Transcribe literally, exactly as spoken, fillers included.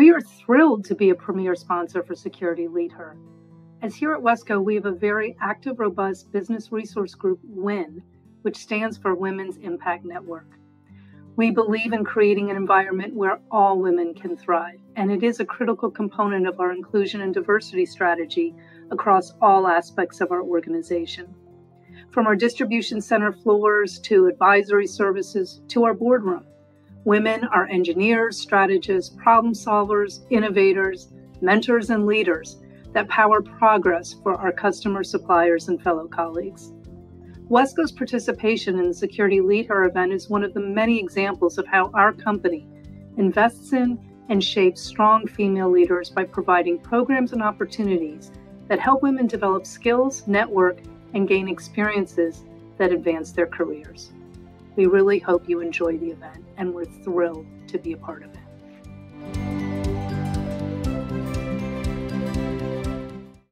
We are thrilled to be a premier sponsor for Security LeadHER. As here at Wesco, we have a very active, robust business resource group, WIN, which stands for Women's Impact Network. We believe in creating an environment where all women can thrive, and it is a critical component of our inclusion and diversity strategy across all aspects of our organization. From our distribution center floors to advisory services to our boardroom, women are engineers, strategists, problem solvers, innovators, mentors, and leaders that power progress for our customers, suppliers, and fellow colleagues. Wesco's participation in the Security LeadHER event is one of the many examples of how our company invests in and shapes strong female leaders by providing programs and opportunities that help women develop skills, network, and gain experiences that advance their careers. We really hope you enjoy the event, and we're thrilled to be a part of it.